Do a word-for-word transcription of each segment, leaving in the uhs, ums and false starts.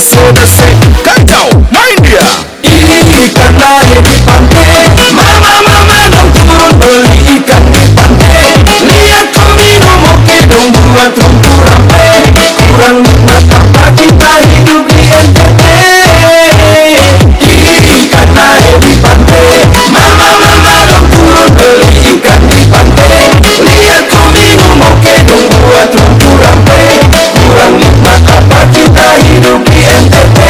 desce, kacau, main dia. Ikan lari di pantai, mama mama dong turun beli ikan di pantai. Lihat kau minum oke dong buat rumpu rampai. Kurang nikmat apa kita hidup di N T B. Ikan lari di pantai, mama mama dong turun beli ikan di pantai. Lihat kau minum oke dong buat rumpu rampai. Kurang nikmat apa kita hidup di N T B.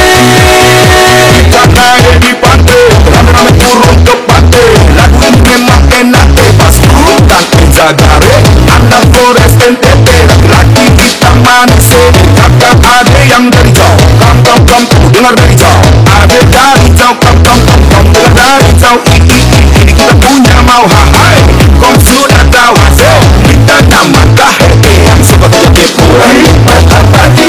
Ikan lari di pantai, rame-rame turun ke pantai. Lagu ini memang enak bebas hutan Inzagare. Anak Polres N T B, laki-laki hitam manis. Kakak ade yang dari jauh, kam kam kam tuh dengar dari jauh. Ade dari jauh, kam kam kam kam dengar dari jauh. Ini ini kita punya mau hai. Kau sudah tahu hasil, kita namakan happy yang seperti pura. Nikmat apa